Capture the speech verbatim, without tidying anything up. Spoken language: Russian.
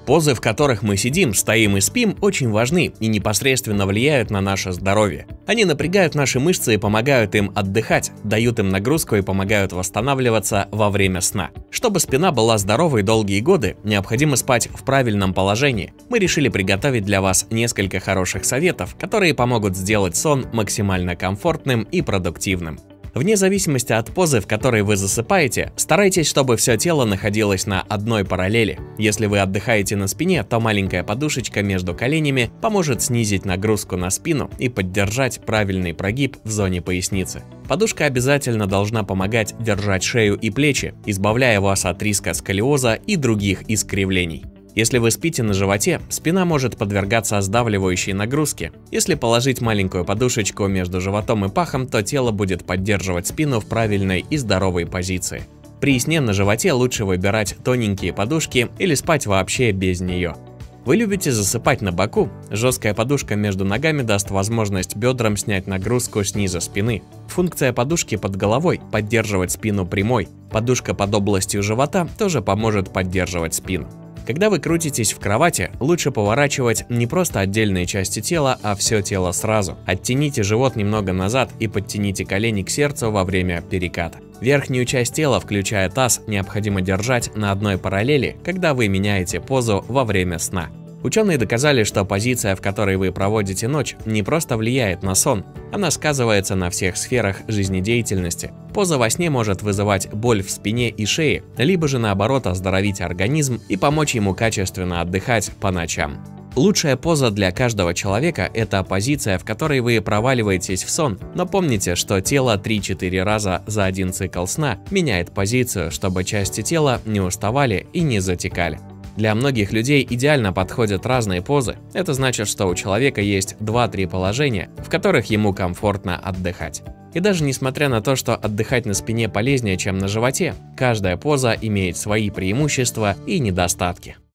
Позы, в которых мы сидим, стоим и спим, очень важны и непосредственно влияют на наше здоровье. Они напрягают наши мышцы и помогают им отдыхать, дают им нагрузку и помогают восстанавливаться во время сна. Чтобы спина была здоровой долгие годы, необходимо спать в правильном положении. Мы решили приготовить для вас несколько хороших советов, которые помогут сделать сон максимально комфортным и продуктивным. Вне зависимости от позы, в которой вы засыпаете, старайтесь, чтобы все тело находилось на одной параллели. Если вы отдыхаете на спине, то маленькая подушечка между коленями поможет снизить нагрузку на спину и поддержать правильный прогиб в зоне поясницы. Подушка обязательно должна помогать держать шею и плечи, избавляя вас от риска сколиоза и других искривлений. Если вы спите на животе, спина может подвергаться сдавливающей нагрузке. Если положить маленькую подушечку между животом и пахом, то тело будет поддерживать спину в правильной и здоровой позиции. При сне на животе лучше выбирать тоненькие подушки или спать вообще без нее. Вы любите засыпать на боку? Жесткая подушка между ногами даст возможность бедрам снять нагрузку снизу спины. Функция подушки под головой – поддерживать спину прямой. Подушка под областью живота тоже поможет поддерживать спину. Когда вы крутитесь в кровати, лучше поворачивать не просто отдельные части тела, а все тело сразу. Оттяните живот немного назад и подтяните колени к сердцу во время переката. Верхнюю часть тела, включая таз, необходимо держать на одной параллели, когда вы меняете позу во время сна. Ученые доказали, что позиция, в которой вы проводите ночь, не просто влияет на сон, она сказывается на всех сферах жизнедеятельности. Поза во сне может вызывать боль в спине и шее, либо же наоборот оздоровить организм и помочь ему качественно отдыхать по ночам. Лучшая поза для каждого человека – это позиция, в которой вы проваливаетесь в сон, но помните, что тело три-четыре раза за один цикл сна меняет позицию, чтобы части тела не уставали и не затекали. Для многих людей идеально подходят разные позы. Это значит, что у человека есть два-три положения, в которых ему комфортно отдыхать. И даже несмотря на то, что отдыхать на спине полезнее, чем на животе, каждая поза имеет свои преимущества и недостатки.